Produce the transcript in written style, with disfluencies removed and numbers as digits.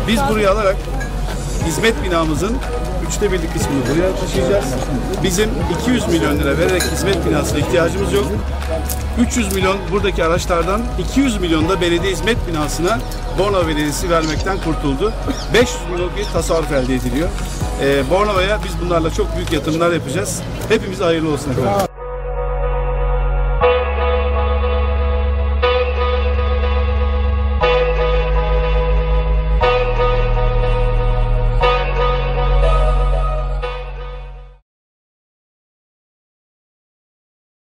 Biz buraya alarak hizmet binamızın 1/3 kısmını buraya taşıyacağız. Bizim 200 milyon lira vererek hizmet binasına ihtiyacımız yok. 300 milyon buradaki araçlardan, 200 milyon da belediye hizmet binasına Bornova Belediyesi vermekten kurtuldu. 500 milyon bir tasarruf elde ediliyor. Bornova'ya biz bunlarla çok büyük yatırımlar yapacağız. Hepimize hayırlı olsun efendim.